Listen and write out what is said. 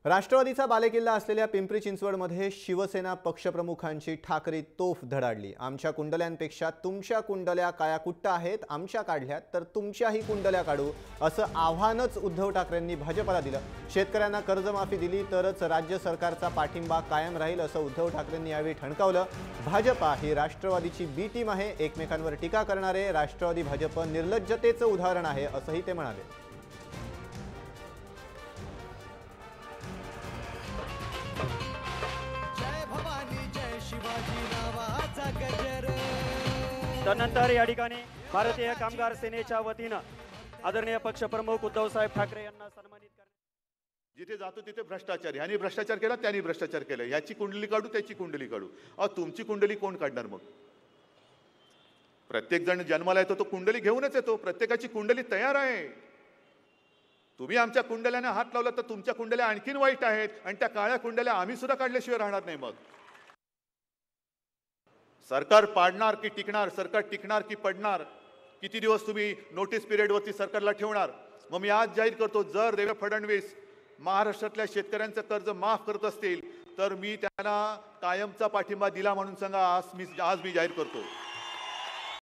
राष्ट्रवादीचा बालेकिल्ला असलेल्या पिंपरी चिंचवडमध्ये शिवसेना पक्षप्रमुखांची ठाकरी तोफ धडाडली। आमच्या कुंडल्यांपेक्षा तुमच्या कुंडल्या काळ्या कुट्ट आहेत, आमच्या काढल्यात तर तुमच्याही कुंडल्या काढू असं आव्हानच उद्धव ठाकरेंनी भाजपला दिलं। शेतकऱ्यांना कर्जमाफी दिली तरच राज्य सरकारचा पाठिंबा कायम राहील असं उद्धव ठाकरेंनी यावेळी ठणकावलं। भाजपा ही राष्ट्रवादीची बी टीम आहे, एकमेकांवर टीका करणारे राष्ट्रवादी भाजप निर्लज्जतेचं उदाहरण आहे असंही ते म्हणाले। त्यानंतर या ठिकाणी भारतीय कामगार सेनेच्या वतीनं आदरणीय पक्षप्रमुख उद्धव साहेब ठाकरे यांना सन्मानित करण्यात। जिथे जातो तिथे भ्रष्टाचार, ह्यानी भ्रष्टाचार केला त्यानी भ्रष्टाचार केला, ह्याची कुंडली काढू त्याची कुंडली काढू। तुमची कुंडली कोण काढणार? मग प्रत्येक जण जन्माला येतो तो कुंडली घेऊनच येतो, प्रत्येकाची कुंडली तयार आहे। तुम्ही आमच्या कुंडल्याने हात लावला तर तुमच्या कुंडल्या आणखीन वाईट आहेत आणि त्या काळ्या कुंडल्या आम्ही सुद्धा काढल्याशिवाय राहणार नाही। मग सरकार पाडणार की टिकणार, सरकार टिकणार की पडणार, किती दिवस तुम्ही नोटीस पिरियड वरती सरकारला ठेवणार? मग मी आज जाहीर करतो, जर देवेंद्र फडणवीस महाराष्ट्रातल्या शेतकऱ्यांचं कर्ज माफ करत असतील तर मी त्यांना कायमचा पाठिंबा दिला म्हणून सांगा। आज मी जाहीर करतो।